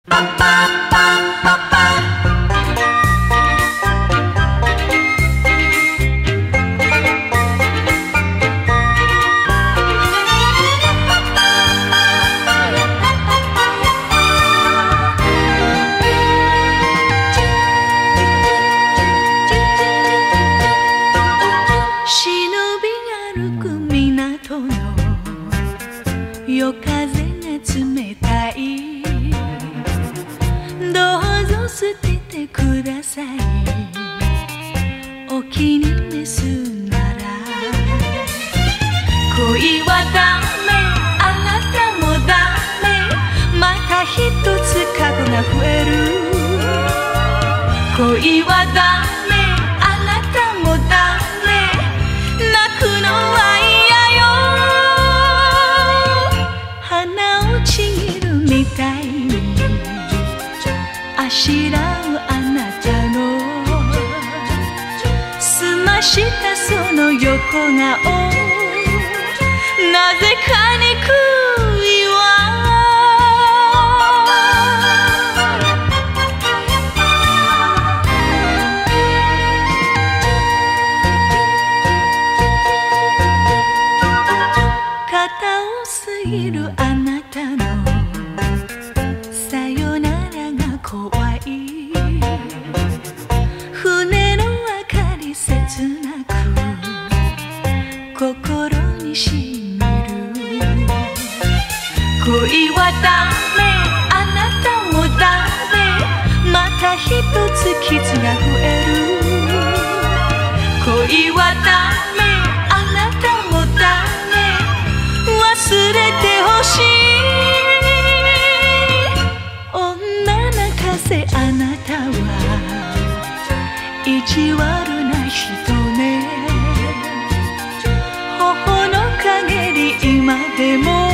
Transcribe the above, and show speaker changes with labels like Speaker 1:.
Speaker 1: 夜風が冷たい。どうぞ捨ててください。お気に召すなら。恋はダメ、あなたもダメ。また一つ過去が増える。恋はダメ、あなたもダメ。泣くのは嫌よ。花をちぎるみたいにあしらうあなたの澄ましたその横顔、なぜか憎いわ。肩を過ぎるあなたのさよならが怖い。船の明かり切なく心にしみる。恋はダメ、あなたもダメ。また一つ傷が増える。恋はダメ、あなたもダメ。忘れてほしい。女泣かせあなたは意地悪な人ね。頬の陰り今でも